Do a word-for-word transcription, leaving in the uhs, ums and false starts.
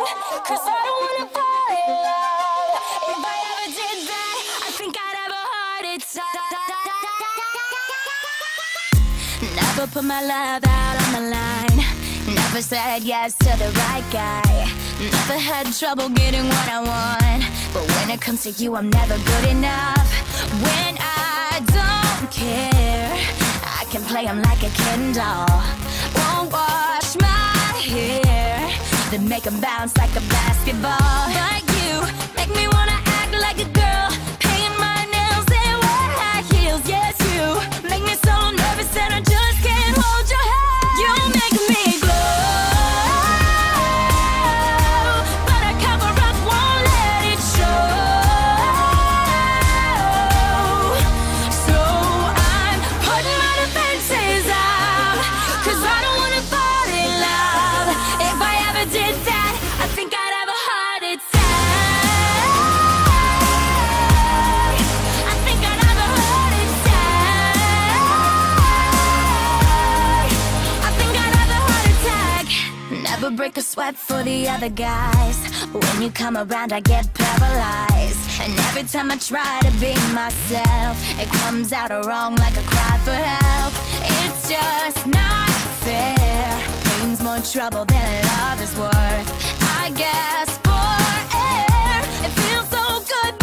Cause I don't wanna fall in love. If I ever did that, I think I'd have a heart attack. Never put my love out on the line. Never said yes to the right guy. Never had trouble getting what I want. But when it comes to you, I'm never good enough. When I don't care, I can play him like a Ken doll. Won't wash my hair, then make him bounce like a basketball. Like you, make me wanna act like a girl, paint my nails and wear high heels. Yes, you make me so nervous that I just can't hold your hand. You make me glow, but I cover up, won't let it show. So I'm putting my defenses out, cause I don't wanna fall in love. If I ever did that, I think I'd have a heart attack. I think I'd have a heart attack. I think I'd have a heart attack. Never break a sweat for the other guys. When you come around, I get paralyzed. And every time I try to be myself, it comes out wrong like a cry for help. It's just not fair. Pain's more trouble than love is worth. I guess for air, it feels so good